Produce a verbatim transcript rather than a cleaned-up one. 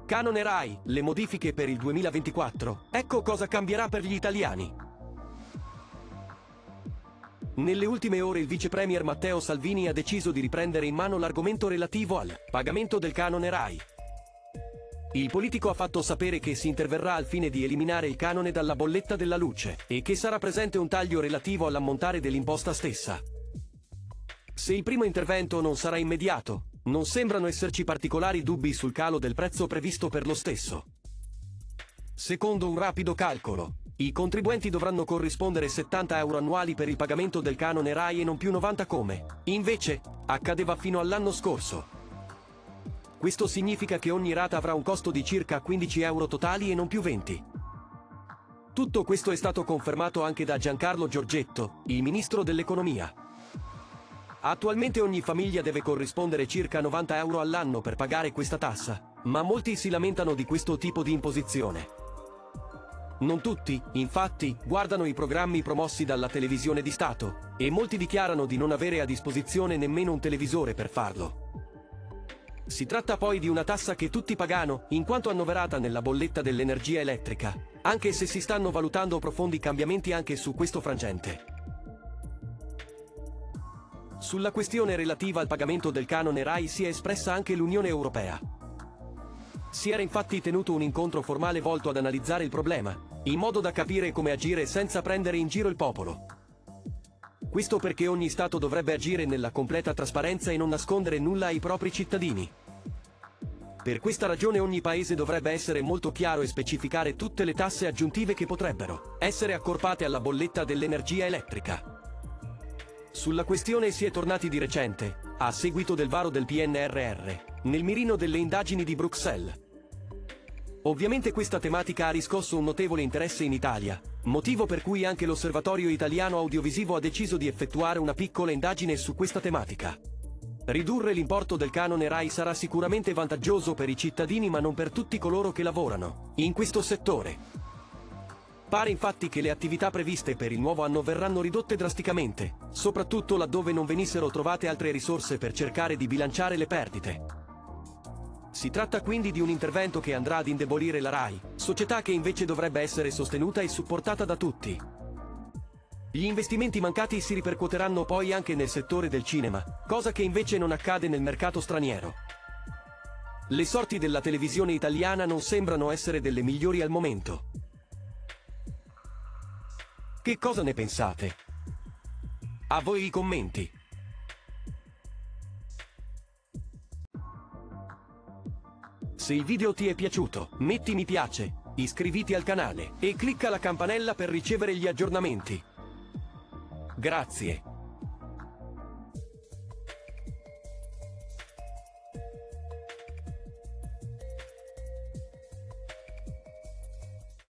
Canone Rai, le modifiche per il duemilaventiquattro. Ecco cosa cambierà per gli italiani. Nelle ultime ore il vice premier Matteo Salvini ha deciso di riprendere in mano l'argomento relativo al pagamento del canone Rai. Il politico ha fatto sapere che si interverrà al fine di eliminare il canone dalla bolletta della luce e che sarà presente un taglio relativo all'ammontare dell'imposta stessa. Se il primo intervento non sarà immediato, non sembrano esserci particolari dubbi sul calo del prezzo previsto per lo stesso. Secondo un rapido calcolo, i contribuenti dovranno corrispondere settanta euro annuali per il pagamento del canone Rai e non più novanta come, invece, accadeva fino all'anno scorso. Questo significa che ogni rata avrà un costo di circa quindici euro totali e non più venti. Tutto questo è stato confermato anche da Giancarlo Giorgetto, il ministro dell'economia. Attualmente ogni famiglia deve corrispondere circa novanta euro all'anno per pagare questa tassa, ma molti si lamentano di questo tipo di imposizione. Non tutti, infatti, guardano i programmi promossi dalla televisione di Stato, e molti dichiarano di non avere a disposizione nemmeno un televisore per farlo. Si tratta poi di una tassa che tutti pagano, in quanto annoverata nella bolletta dell'energia elettrica, anche se si stanno valutando profondi cambiamenti anche su questo frangente. Sulla questione relativa al pagamento del canone Rai si è espressa anche l'Unione Europea. Si era infatti tenuto un incontro formale volto ad analizzare il problema, in modo da capire come agire senza prendere in giro il popolo. Questo perché ogni Stato dovrebbe agire nella completa trasparenza e non nascondere nulla ai propri cittadini. Per questa ragione ogni paese dovrebbe essere molto chiaro e specificare tutte le tasse aggiuntive che potrebbero essere accorpate alla bolletta dell'energia elettrica. Sulla questione si è tornati di recente, a seguito del varo del P N R R, nel mirino delle indagini di Bruxelles. Ovviamente questa tematica ha riscosso un notevole interesse in Italia, motivo per cui anche l'Osservatorio Italiano Audiovisivo ha deciso di effettuare una piccola indagine su questa tematica. Ridurre l'importo del canone Rai sarà sicuramente vantaggioso per i cittadini ma non per tutti coloro che lavorano in questo settore. Pare infatti che le attività previste per il nuovo anno verranno ridotte drasticamente, soprattutto laddove non venissero trovate altre risorse per cercare di bilanciare le perdite. Si tratta quindi di un intervento che andrà ad indebolire la Rai, società che invece dovrebbe essere sostenuta e supportata da tutti. Gli investimenti mancati si ripercuoteranno poi anche nel settore del cinema, cosa che invece non accade nel mercato straniero. Le sorti della televisione italiana non sembrano essere delle migliori al momento. Che cosa ne pensate? A voi i commenti. Se il video ti è piaciuto, metti mi piace, iscriviti al canale e clicca la campanella per ricevere gli aggiornamenti. Grazie.